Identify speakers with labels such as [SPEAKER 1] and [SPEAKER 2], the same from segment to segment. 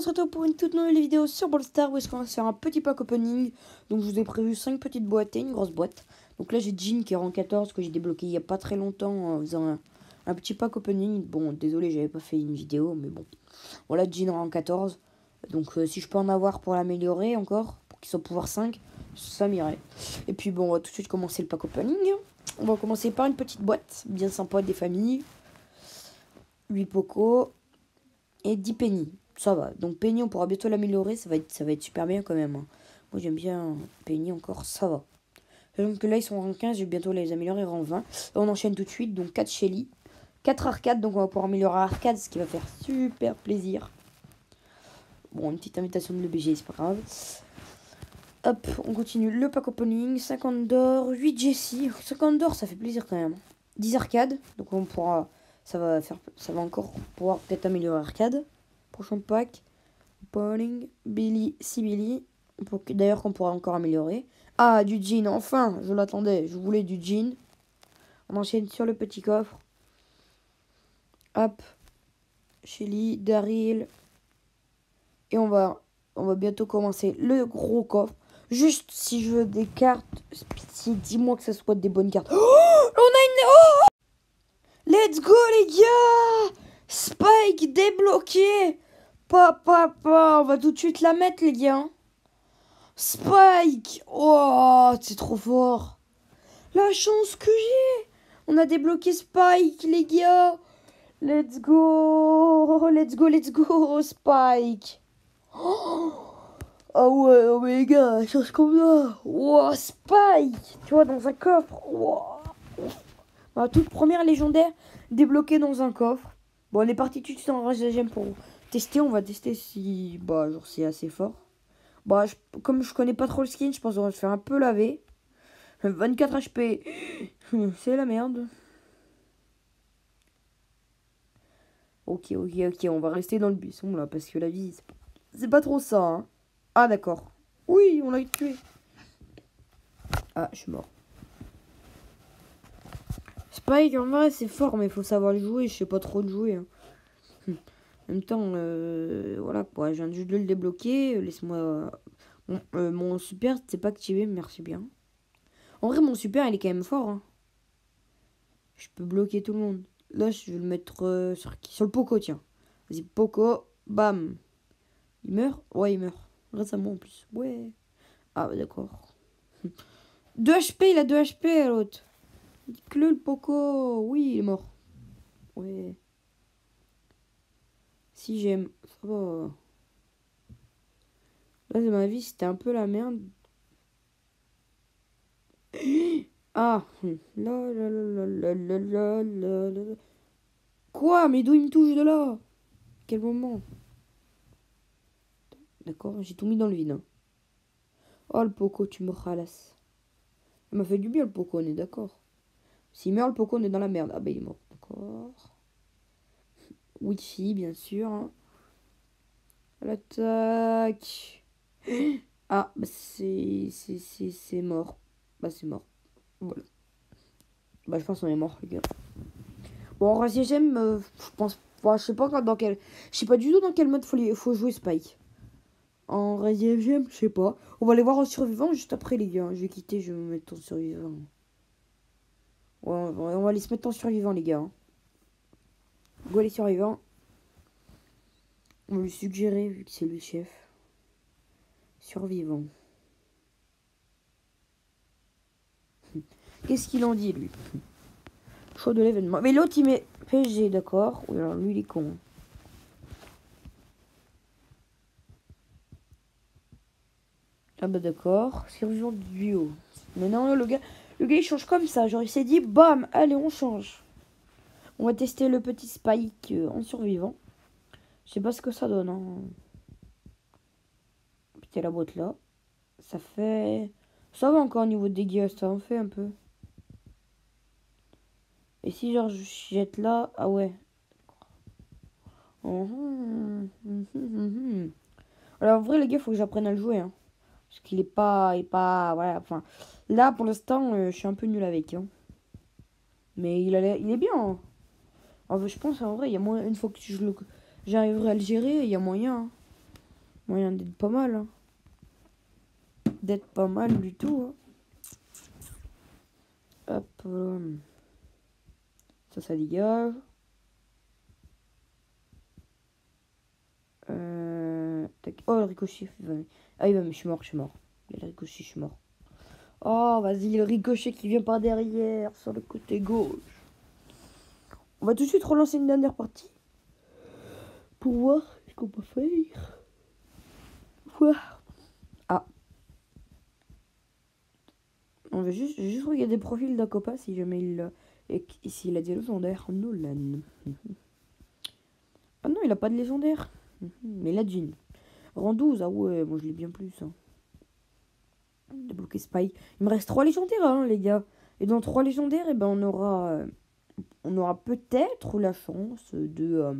[SPEAKER 1] se retrouve pour une toute nouvelle vidéo sur Brawl Stars où est-ce qu'on va faire un petit pack opening. Donc je vous ai prévu 5 petites boîtes et une grosse boîte. Donc là j'ai Jean qui est rang 14 que j'ai débloqué il n'y a pas très longtemps en faisant un petit pack opening. Bon désolé j'avais pas fait une vidéo mais bon. Voilà Jean rang 14. Donc si je peux en avoir pour l'améliorer encore, pour qu'il soit pouvoir 5, ça m'irait. Et puis bon on va tout de suite commencer le pack opening. On va commencer par une petite boîte bien sympa des familles. 8 Poco et 10 Penny. Ça va. Donc Penny, on pourra bientôt l'améliorer. Ça va être super bien quand même. Moi, j'aime bien Penny encore. Ça va. Donc là, ils sont en 15. Je vais bientôt les améliorer en 20. Là, on enchaîne tout de suite. Donc 4 Shelly. 4 arcades. Donc on va pouvoir améliorer Arcade. Ce qui va faire super plaisir. Bon, une petite invitation de l'EBG. C'est pas grave. Hop, on continue le pack opening. 50 d'or. 8 Jessie. 50 d'or, ça fait plaisir quand même. 10 arcades. Donc on pourra... Ça va encore pouvoir peut-être améliorer Arcade. Prochain pack. Bowling. Billy. Sibili. D'ailleurs qu'on pourra encore améliorer. Ah, du jean. Enfin, je l'attendais. Je voulais du jean. On enchaîne sur le petit coffre. Hop. Shelly. Daryl. Et on va bientôt commencer le gros coffre. Juste si je veux des cartes. Dis-moi que ça soit des bonnes cartes. Oh, on a une... Oh, let's go les gars! Spike débloqué! Papa, on va tout de suite la mettre les gars. Spike! Oh, c'est trop fort! La chance que j'ai! On a débloqué Spike les gars! Let's go! Let's go, Spike! Ah ouais, oh mais les gars, chance qu'on a! Wow, Spike! Tu vois, dans un coffre! Wow. Ma toute première légendaire débloquée dans un coffre. Bon, on est parti tout de suite en rage de gemme pour tester. On va tester si genre c'est assez fort. Bah, comme je connais pas trop le skin, je pense qu'on va se faire un peu laver. 24 HP. C'est la merde. Ok, on va rester dans le buisson là, parce que la vie, c'est pas trop ça. Hein. Ah, d'accord. Oui, on l'a tué. Ah, je suis mort. Spike, en vrai, c'est fort, mais il faut savoir le jouer. Je sais pas trop le jouer. Hein. En même temps, voilà quoi, je viens juste de le débloquer. Laisse-moi. Mon super, c'est pas activé, merci bien. En vrai, mon super, il est quand même fort. Hein. Je peux bloquer tout le monde. Là, je vais le mettre sur le Poco, tiens. Vas-y, Poco, bam. Il meurt? Ouais, il meurt. Grâce à moi en plus. Ouais. Ah, bah, d'accord. 2 HP, il a 2 HP, l'autre. Le Poco. Oui, il est mort. Ouais. Si j'aime. Ça va. Là, de ma vie, c'était un peu la merde. Ah. Quoi? Mais d'où il me touche de là? Quel moment? D'accord, j'ai tout mis dans le vide. Hein. Oh, le Poco, tu me ralasses. Il m'a fait du bien, le Poco, on est d'accord. S'il meurt, le Poco, on est dans la merde. Ah, bah, il est mort. D'accord. Wi-Fi, bien sûr. Hein. L'attaque. Ah, bah, c'est mort. Bah, c'est mort. Voilà. Bah, je pense qu'on est mort, les gars. Bon, en rasier j'aime, je pense pas, je sais pas dans quel... Je sais pas du tout dans quel mode faut jouer Spike. En rasier j'aime, je sais pas. On va aller voir en survivant juste après, les gars. Je vais quitter, je vais me mettre en survivant. Ouais, on va aller se mettre en survivant, les gars. Go les survivants. On va lui suggérer, vu que c'est le chef. Survivant. Qu'est-ce qu'il en dit, lui? Choix de l'événement. Mais l'autre, il met PSG, d'accord. Oui, alors lui, il est con. Ah bah d'accord. Survivant du duo. Mais non, le gars, il change comme ça. Genre, il s'est dit, bam, allez, on change. On va tester le petit Spike en survivant. Je sais pas ce que ça donne. Hein. Putain, la boîte là. Ça fait... Ça va encore au niveau de dégâts, ça en fait un peu. Et si genre je jette là... Ah ouais. Alors en vrai les gars, faut que j'apprenne à le jouer. Hein. Parce qu'il est pas... Voilà, enfin... Là pour l'instant, je suis un peu nul avec. Hein. Mais il est bien. Hein. En vrai, je pense en vrai, il y a moyen... Une fois que j'arriverai à le gérer, il y a moyen. Hein. Moyen d'être pas mal. Hein. D'être pas mal du tout. Hein. Hop. Ça dégage. Tac. Oh, le ricochet. Ah, je suis mort. Il y a le ricochet, je suis mort. Oh, vas-y, le ricochet qui vient par derrière, sur le côté gauche. On va tout de suite relancer une dernière partie. Pour voir ce qu'on peut faire. Voir. Ah. On va juste regarder le profil d'un copain si jamais s'il a des légendaires. Nolan. Ah non, il a pas de légendaire. Mais il a Jean. Rang 12, ah ouais, moi je l'ai bien plus. Hein. Débloquer Spy. Il me reste 3 légendaires, hein, les gars. Et dans 3 légendaires, eh ben, on aura peut-être la chance de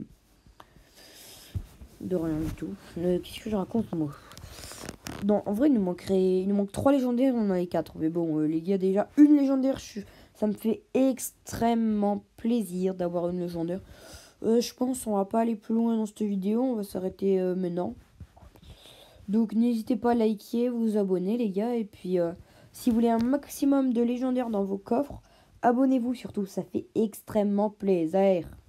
[SPEAKER 1] rien du tout. Qu'est-ce que je raconte, moi? Non, en vrai, il nous manque 3 légendaires, on en a 4. Mais bon, les gars, déjà, une légendaire, ça me fait extrêmement plaisir d'avoir une légendaire. Je pense qu'on va pas aller plus loin dans cette vidéo, on va s'arrêter maintenant. Donc n'hésitez pas à liker, vous abonner les gars. Et puis si vous voulez un maximum de légendaires dans vos coffres, abonnez-vous surtout, ça fait extrêmement plaisir.